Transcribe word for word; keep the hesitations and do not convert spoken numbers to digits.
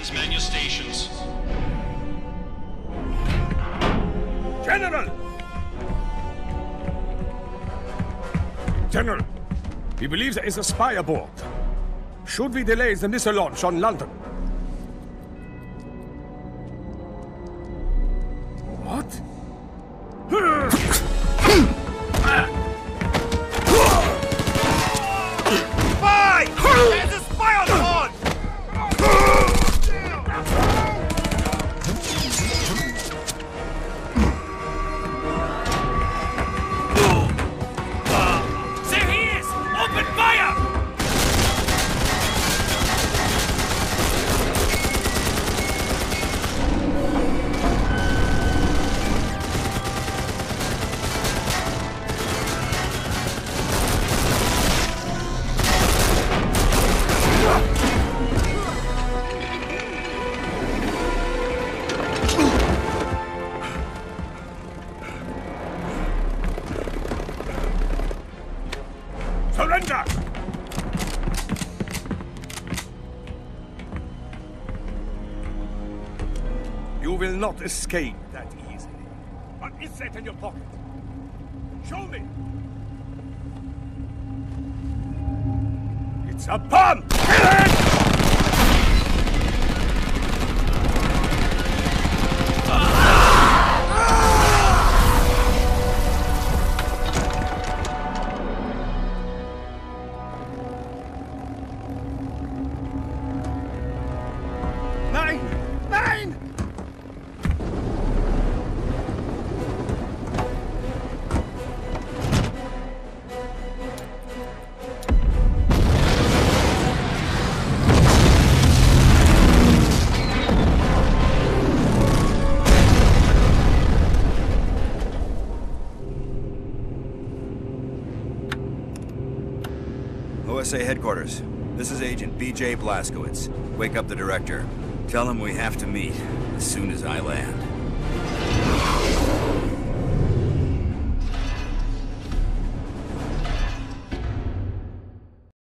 Weapons man your stations. General! General, we believe there is a spy aboard. Should we delay the missile launch on London? What? Spy! There's a spy on board! There he is! Open fire! Surrender! You will not escape that easily. What is that in your pocket? Show me! It's a bomb! Kill it! Nein! Nein! O S A headquarters. This is Agent B J Blazkowicz. Wake up the director. Tell him we have to meet as soon as I land.